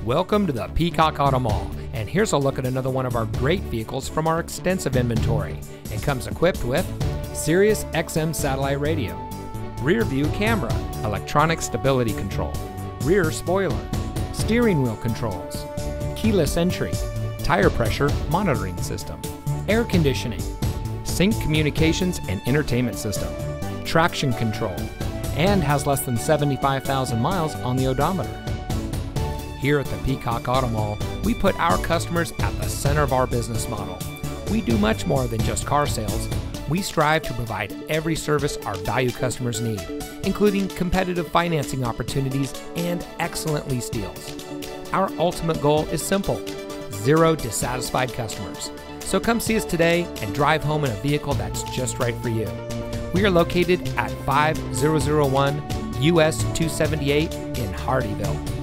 Welcome to the Peacock Auto Mall, and here's a look at another one of our great vehicles from our extensive inventory. It comes equipped with Sirius XM satellite radio, rear view camera, electronic stability control, rear spoiler, steering wheel controls, keyless entry, tire pressure monitoring system, air conditioning, sync communications and entertainment system, traction control, and has less than 75,000 miles on the odometer. Here at the Peacock Auto Mall, we put our customers at the center of our business model. We do much more than just car sales. We strive to provide every service our value customers need, including competitive financing opportunities and excellent lease deals. Our ultimate goal is simple: zero dissatisfied customers. So come see us today and drive home in a vehicle that's just right for you. We are located at 5001 US 278 in Hardeeville.